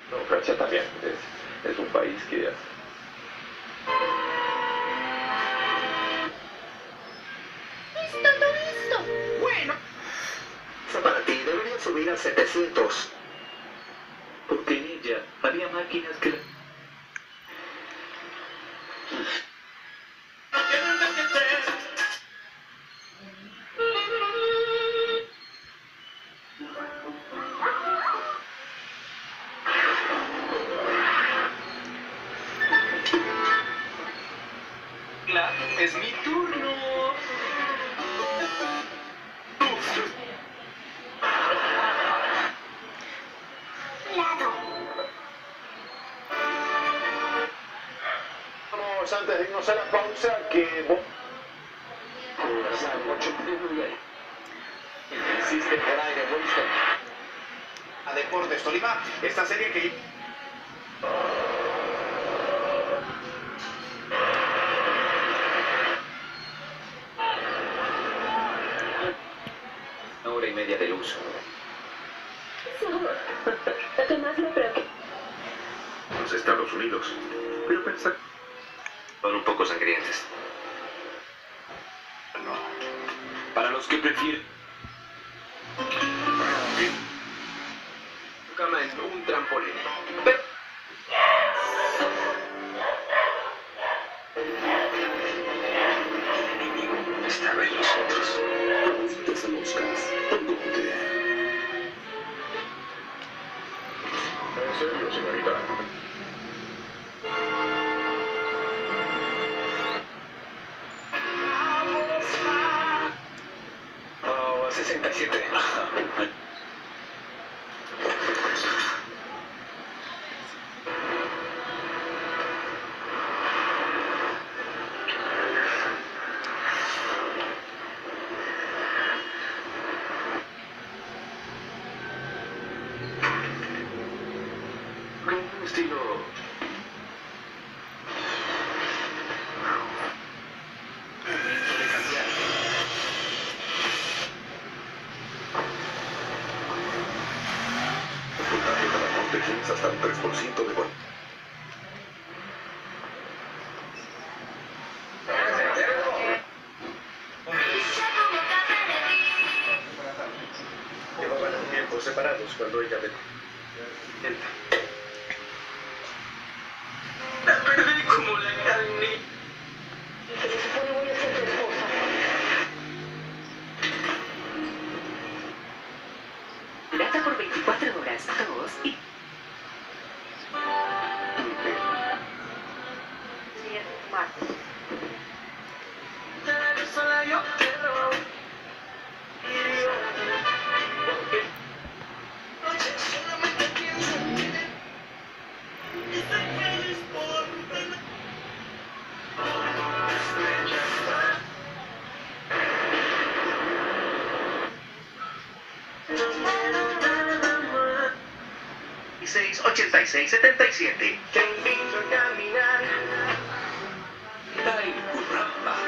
No, Francia también es un país que... ¡Listo, todo listo! Bueno, para ti deberías subir a 700. Porque en ella había máquinas que... Es mi turno. Lado. Vamos antes de irnos a la pausa que... Hiciste por aire, Winston. A Deportes Tolima, esta serie que... Una hora y media de luz. Lo que más me preocupa. Los Estados Unidos. Pero pensar... Son un poco sangrientas. No. Para los que prefieren... Cama en un trampolín. Pero... El enemigo estaba en nosotros. Visitas a moscas. ¿Dónde? ¿En serio, señorita? Oh, 67. Un estilo... de cambiar. El puntaje para Monte hasta un 3% de gol. Llevaban un tiempo separados cuando ella me... La perdí como la carne. Se supone voy a ser tu esposa. Data por 24 horas, 2 y... Sí, es martes. ...86, 86, 77. Te invito a caminar. Dai Kurramba.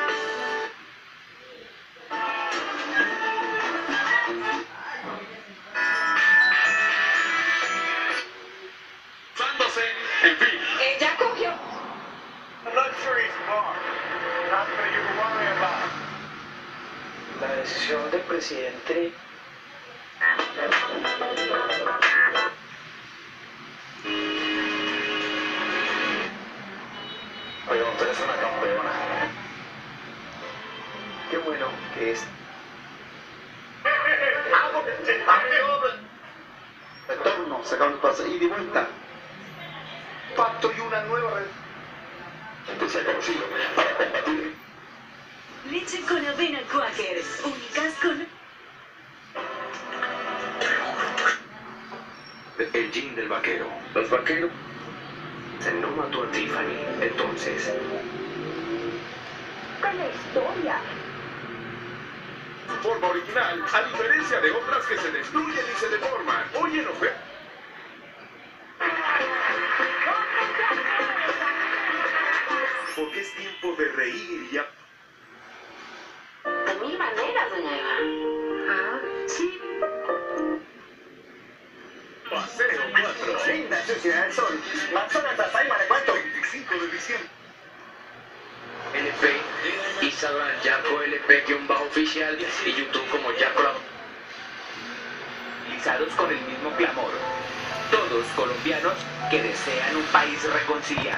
Usándose, en fin. ¡Ella cogió! La decisión del presidente... Pero usted es una campeona. Qué bueno que es... Retorno, sacando el pase y de vuelta. Pacto y una nueva red. Entonces se ha conocido para combatir. Leche con avena Quaker, únicas con... El jean del vaquero. Los vaqueros. Se no mató a Tiffany, entonces. Con la historia. Forma original, a diferencia de otras que se destruyen y se deforman. Hoy en oferta. Porque es tiempo de reír y a... De mil maneras, doña Eva. Ah, sí. Paseo 4. Linda sucia del sol. Manzanas hasta ahí, cuento. 25 de diciembre. LP, Instagram Yaco LP-oficial y YouTube como Yaco. Realizados con el mismo clamor. Todos colombianos que desean un país reconciliado.